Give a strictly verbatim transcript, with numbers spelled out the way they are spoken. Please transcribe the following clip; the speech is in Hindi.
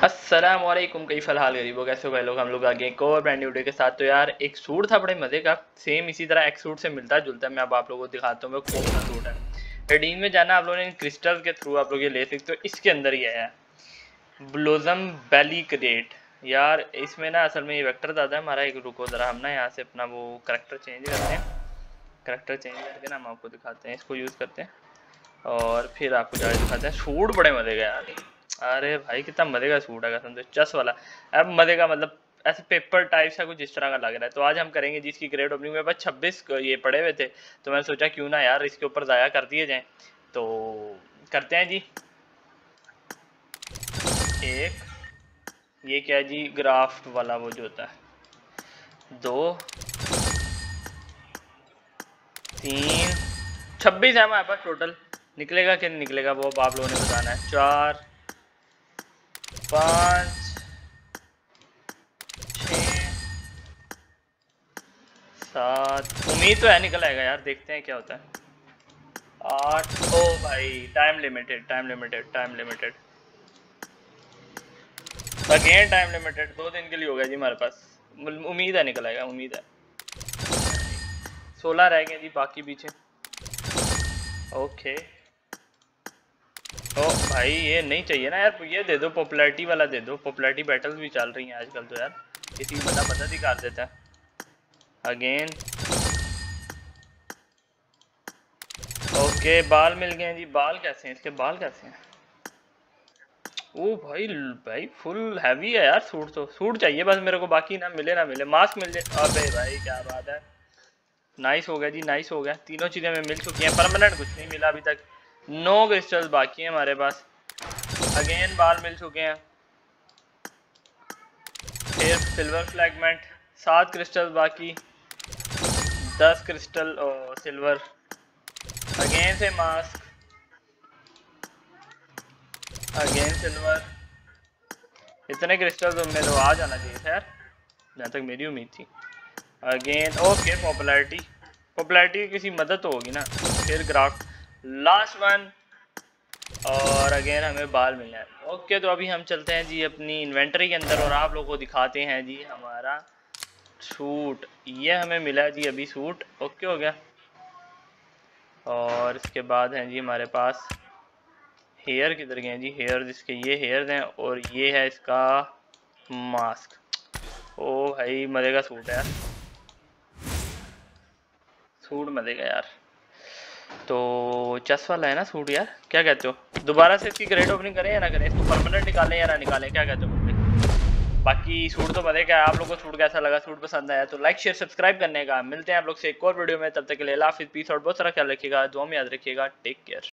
अस्सलाम वालेकुम, कई फ़िलहाल गरीबों, कैसे हो भाई लोग। हम लोग आ गए एक और ब्रांड न्यू वीडियो के साथ। तो यार एक सूट था बड़े मज़े का, सेम इसी तरह एक सूट से मिलता जुलता है। मैं अब आप लोगों को दिखाता हूँ वो कौन सा सूट है। रिडीम में जाना आप लोगों ने क्रिस्टल के थ्रू आप लोग ये ले सकते हो। इसके अंदर ही आया है ब्लोजम बैली क्रेट। यार इसमें ना असल में ये वेक्टर दादा है हमारा। एक रुको ज़रा, हम ना यहाँ से अपना वो करेक्टर चेंज करते हैं। करेक्टर चेंज करके ना हम आपको दिखाते हैं, इसको यूज़ करते हैं और फिर आपको जाके दिखाते हैं। सूट बड़े मज़े का यार। अरे भाई कितना मजे का सूट है कसम से, चस वाला। अब मजे का मतलब ऐसे पेपर टाइप सा कुछ इस तरह का लग रहा है। तो आज हम करेंगे जिसकी ग्रेड ओपनिंग में बस छब्बीस ये पड़े हुए थे, तो मैंने सोचा क्यों ना यार इसके ऊपर ज़ाया कर दिए जाएं। तो करते हैं जी। एक ये क्या है जी, ग्राफ्ट वाला वो जो होता है। दो, तीन, छब्बीस है हमारे पास टोटल। निकलेगा कि नहीं निकलेगा वो अब आप लोगों ने बताना है। चार, पाँच, सात, उम्मीद तो है निकल आएगा यार, देखते हैं क्या होता है। आठ, ओ भाई time limited, time limited, time limited, again time limited. दो दिन के लिए हो गया जी हमारे पास। उम्मीद है निकल आएगा, उम्मीद है। सोलह रह गए जी बाकी पीछे। ओके, ओ भाई ये नहीं चाहिए ना यार, ये दे दो पॉपुलैरिटी वाला दे दो। पॉपुलैरिटी बैटल्स भी चल रही हैं आजकल तो यार, किसी को बंदा मदद ही कर देता है। अगेन ओके, बाल मिल गए हैं जी। बाल कैसे हैं इसके, बाल कैसे हैं? ओ भाई, भाई फुल हैवी है यार सूट। तो सूट चाहिए बस मेरे को, बाकी ना मिले ना मिले, मास्क मिल जाए। अबे भाई क्या बात है, नाइस हो गया जी, नाइस हो गया। तीनों चीज़ें हमें मिल चुकी हैं, परमानेंट कुछ नहीं मिला अभी तक। नो क्रिस्टल्स बाकी हैं हमारे पास। अगेन बाल मिल चुके हैं। फिर सिल्वर फ्लैगमेंट, सात क्रिस्टल बाकी। दस क्रिस्टल और सिल्वर। अगेन से मास्क, अगेन सिल्वर। इतने क्रिस्टल्स में तो आ जाना चाहिए था यार, जहाँ तक मेरी उम्मीद थी। अगेन ओके, पॉपुलैरिटी, पॉपुलैरिटी की किसी मदद तो होगी ना। फिर ग्राफ, लास्ट वन, और अगेन हमें बाल मिले हैं। ओके, तो अभी हम चलते हैं जी अपनी इन्वेंटरी के अंदर और आप लोगों को दिखाते हैं जी हमारा सूट। ये हमें मिला जी अभी सूट। ओके हो गया। और इसके बाद हैं जी हमारे पास हेयर, किधर गए जी हेयर? जिसके ये हेयर्स हैं और ये है इसका मास्क। ओ भाई मजे का सूट है यार, सूट मजे का यार। तो चस वाला है ना सूट यार, क्या कहते हो? दोबारा से इसकी ग्रेड ओपनिंग करें या ना करें? इसको परमानेंट निकालें या ना निकालें, क्या कहते हो? बाकी सूट तो मजे का है। आप लोगों को सूट कैसा लगा, सूट पसंद आया तो लाइक शेयर सब्सक्राइब करने का। मिलते हैं आप लोग से एक और वीडियो में, तब तक के लिए अल्लाह हाफिज़, पीस और बहुत सारा ख्याल रखिएगा, दुआ में याद रखिएगा। Take care.